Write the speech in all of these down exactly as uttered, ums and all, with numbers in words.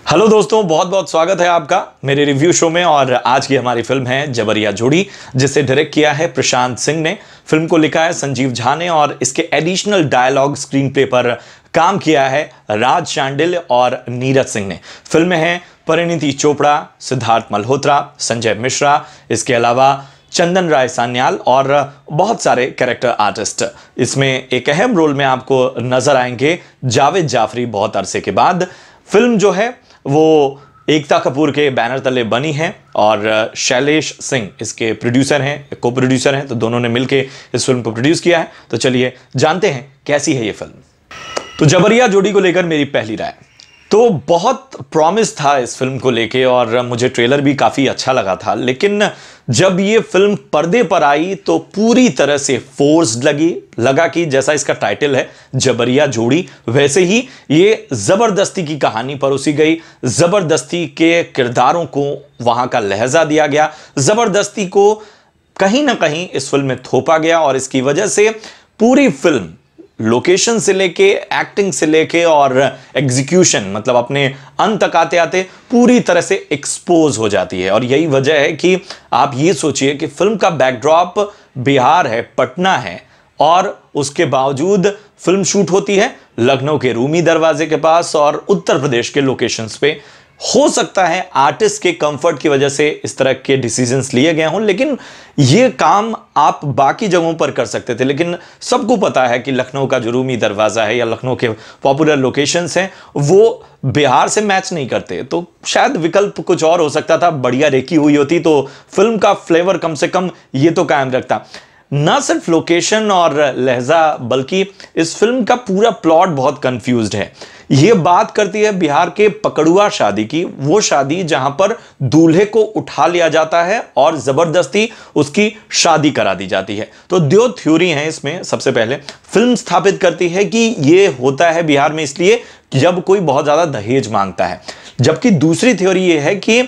Hello दोस्तों, बहुत बहुत स्वागत है आपका मेरे रिव्यू शो में। और आज की हमारी फिल्म है जबरिया जोड़ी, जिसे डायरेक्ट किया है प्रशांत सिंह ने। फिल्म को लिखा है संजीव झा ने और इसके एडिशनल डायलॉग स्क्रीन प्ले पर काम किया है राज शांडिल और नीरज सिंह ने। फिल्म में है परिणीति चोपड़ा, सिद्धार्थ मल्होत्रा, संजय मिश्रा, इसके अलावा चंदन राय सान्याल और बहुत सारे कैरेक्टर आर्टिस्ट। इसमें एक अहम रोल में आपको नजर आएंगे जावेद जाफरी। बहुत अरसे के बाद फिल्म जो है वो एकता कपूर के बैनर तले बनी है और शैलेश सिंह इसके प्रोड्यूसर हैं, को प्रोड्यूसर हैं, तो दोनों ने मिलकर इस फिल्म को प्रोड्यूस किया है। तो चलिए जानते हैं कैसी है ये फिल्म। तो जबरिया जोड़ी को लेकर मेरी पहली राय, तो बहुत प्रॉमिस था इस फिल्म को लेके और मुझे ट्रेलर भी काफ़ी अच्छा लगा था, लेकिन जब ये फिल्म पर्दे पर आई तो पूरी तरह से फोर्स्ड लगी। लगा कि जैसा इसका टाइटल है जबरिया जोड़ी, वैसे ही ये ज़बरदस्ती की कहानी परोसी गई, ज़बरदस्ती के किरदारों को वहाँ का लहजा दिया गया, ज़बरदस्ती को कहीं ना कहीं इस फिल्म में थोपा गया और इसकी वजह से पूरी फिल्म लोकेशन से लेके एक्टिंग से लेके और एग्जीक्यूशन, मतलब अपने अंत तक आते आते पूरी तरह से एक्सपोज हो जाती है। और यही वजह है कि आप ये सोचिए कि फिल्म का बैकड्रॉप बिहार है, पटना है, और उसके बावजूद फिल्म शूट होती है लखनऊ के रूमी दरवाजे के पास और उत्तर प्रदेश के लोकेशंस पे। हो सकता है आर्टिस्ट के कंफर्ट की वजह से इस तरह के डिसीजंस लिए गए हों, लेकिन ये काम आप बाकी जगहों पर कर सकते थे। लेकिन सबको पता है कि लखनऊ का जो रूमी दरवाज़ा है या लखनऊ के पॉपुलर लोकेशंस हैं वो बिहार से मैच नहीं करते, तो शायद विकल्प कुछ और हो सकता था, बढ़िया रेकी हुई होती तो फिल्म का फ्लेवर कम से कम ये तो कायम रखता। ना सिर्फ लोकेशन और लहजा, बल्कि इस फिल्म का पूरा प्लॉट बहुत कंफ्यूज्ड है। यह बात करती है बिहार के पकड़ुआ शादी की, वो शादी जहां पर दूल्हे को उठा लिया जाता है और जबरदस्ती उसकी शादी करा दी जाती है। तो दो थ्योरी हैं इसमें। सबसे पहले फिल्म स्थापित करती है कि यह होता है बिहार में इसलिए जब कोई बहुत ज्यादा दहेज मांगता है, जबकि दूसरी थ्योरी यह है कि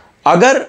अगर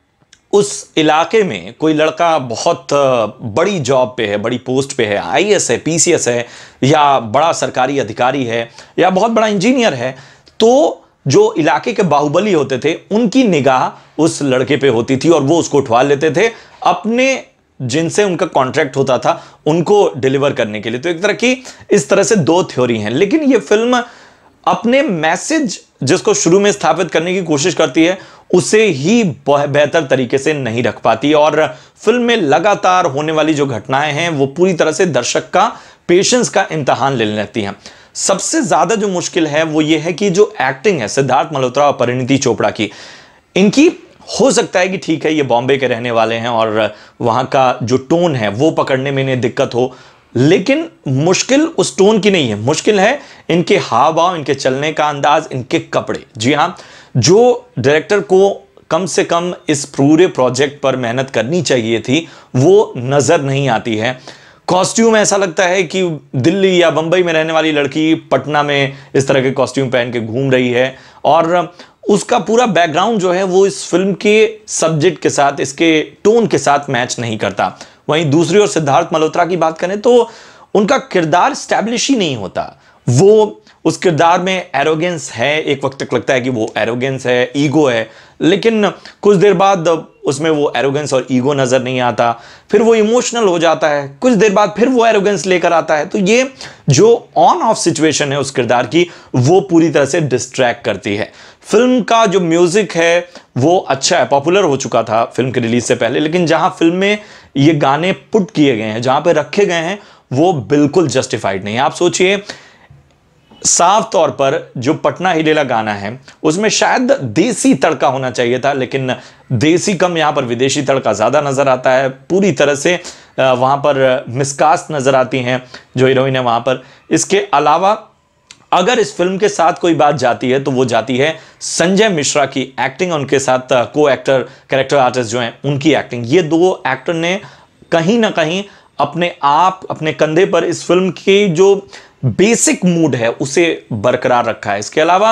उस इलाके में कोई लड़का बहुत बड़ी जॉब पे है, बड़ी पोस्ट पे है, आई ए एस है, पी सी एस है, या बड़ा सरकारी अधिकारी है, या बहुत बड़ा इंजीनियर है, तो जो इलाके के बाहुबली होते थे उनकी निगाह उस लड़के पे होती थी और वो उसको उठवा लेते थे अपने जिनसे उनका कॉन्ट्रैक्ट होता था उनको डिलीवर करने के लिए। तो एक तरह की इस तरह से दो थ्योरी हैं, लेकिन ये फिल्म अपने मैसेज जिसको शुरू में स्थापित करने की कोशिश करती है उसे ही बेहतर तरीके से नहीं रख पाती और फिल्म में लगातार होने वाली जो घटनाएं हैं वो पूरी तरह से दर्शक का पेशेंस का इम्तिहान लेने लगती हैं। सबसे ज्यादा जो मुश्किल है वो ये है कि जो एक्टिंग है सिद्धार्थ मल्होत्रा और परिणीति चोपड़ा की, इनकी हो सकता है कि ठीक है ये बॉम्बे के रहने वाले हैं और वहां का जो टोन है वो पकड़ने में इन्हें दिक्कत हो, लेकिन मुश्किल उस टोन की नहीं है, मुश्किल है इनके हाव भाव, इनके चलने का अंदाज, इनके कपड़े। जी हाँ, जो डायरेक्टर को कम से कम इस पूरे प्रोजेक्ट पर मेहनत करनी चाहिए थी वो नजर नहीं आती है। कॉस्ट्यूम ऐसा लगता है कि दिल्ली या बंबई में रहने वाली लड़की पटना में इस तरह के कॉस्ट्यूम पहन के घूम रही है और उसका पूरा बैकग्राउंड जो है वो इस फिल्म के सब्जेक्ट के साथ, इसके टोन के साथ मैच नहीं करता। वहीं दूसरी ओर सिद्धार्थ मल्होत्रा की बात करें तो उनका किरदार स्टैब्लिश ही नहीं होता। वो उस किरदार में एरोगेंस है, एक वक्त तक लगता है कि वो एरोगेंस है, ईगो है, लेकिन कुछ देर बाद उसमें वो एरोगेंस और ईगो नजर नहीं आता, फिर वो इमोशनल हो जाता है, कुछ देर बाद फिर वो एरोगेंस लेकर आता है। तो ये जो ऑन ऑफ सिचुएशन है उस किरदार की वो पूरी तरह से डिस्ट्रैक्ट करती है। फिल्म का जो म्यूजिक है वो अच्छा है, पॉपुलर हो चुका था फिल्म की रिलीज से पहले, लेकिन जहां फिल्म में ये गाने पुट किए गए हैं, जहां पे रखे गए हैं, वो बिल्कुल जस्टिफाइड नहीं है। आप सोचिए, साफ तौर पर जो पटना हिलेला गाना है उसमें शायद देसी तड़का होना चाहिए था, लेकिन देसी कम यहां पर विदेशी तड़का ज्यादा नजर आता है। पूरी तरह से वहां पर मिसकास्ट नजर आती हैं जो हीरोइन है वहां पर। इसके अलावा अगर इस फिल्म के साथ कोई बात जाती है तो वो जाती है संजय मिश्रा की एक्टिंग, उनके साथ को एक्टर, कैरेक्टर आर्टिस्ट जो हैं उनकी एक्टिंग। ये दो एक्टर ने कहीं ना कहीं अपने आप, अपने कंधे पर इस फिल्म की जो बेसिक मूड है उसे बरकरार रखा है। इसके अलावा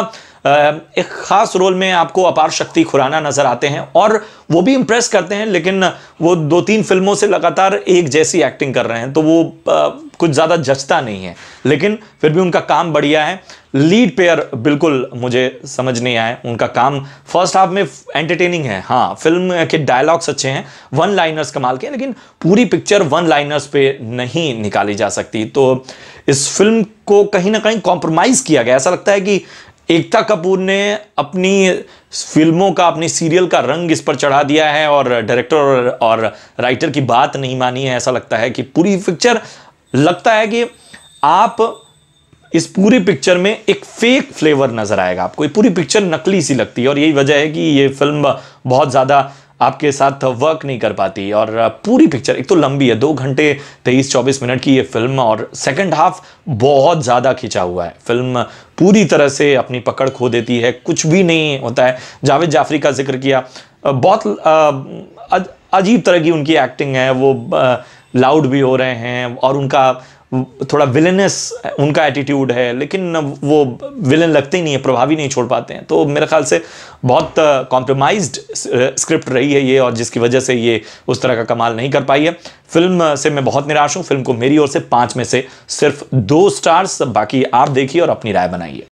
एक खास रोल में आपको अपार शक्ति खुराना नजर आते हैं और वो भी इंप्रेस करते हैं, लेकिन वो दो तीन फिल्मों से लगातार एक जैसी एक्टिंग कर रहे हैं तो वो आ, कुछ ज़्यादा जचता नहीं है, लेकिन फिर भी उनका काम बढ़िया है। लीड पेयर बिल्कुल मुझे समझ नहीं आए, उनका काम फर्स्ट हाफ में एंटरटेनिंग है, हाँ फिल्म के डायलॉग्स अच्छे हैं, वन लाइनर्स कमाल के हैं, लेकिन पूरी पिक्चर वन लाइनर्स पे नहीं निकाली जा सकती। तो इस फिल्म को कहीं ना कहीं कॉम्प्रोमाइज किया गया। ऐसा लगता है कि एकता कपूर ने अपनी फिल्मों का, अपनी सीरियल का रंग इस पर चढ़ा दिया है और डायरेक्टर और, और राइटर की बात नहीं मानी है। ऐसा लगता है कि पूरी पिक्चर, लगता है कि आप इस पूरी पिक्चर में एक फेक फ्लेवर नजर आएगा आपको, ये पूरी पिक्चर नकली सी लगती है और यही वजह है कि ये फिल्म बहुत ज़्यादा आपके साथ वर्क नहीं कर पाती। और पूरी पिक्चर एक तो लंबी है, दो घंटे तेईस चौबीस मिनट की ये फिल्म, और सेकंड हाफ बहुत ज़्यादा खिंचा हुआ है। फिल्म पूरी तरह से अपनी पकड़ खो देती है, कुछ भी नहीं होता है। जावेद जाफरी का जिक्र किया, बहुत अजीब तरह की उनकी एक्टिंग है, वो लाउड भी हो रहे हैं और उनका थोड़ा विलेनस उनका एटीट्यूड है, लेकिन वो विलन लगते ही नहीं है, प्रभावी नहीं छोड़ पाते हैं। तो मेरे ख्याल से बहुत कॉम्प्रोमाइज्ड स्क्रिप्ट रही है ये, और जिसकी वजह से ये उस तरह का कमाल नहीं कर पाई है। फिल्म से मैं बहुत निराश हूँ। फिल्म को मेरी ओर से पाँच में से सिर्फ दो स्टार्स, बाकी आप देखिए और अपनी राय बनाइए।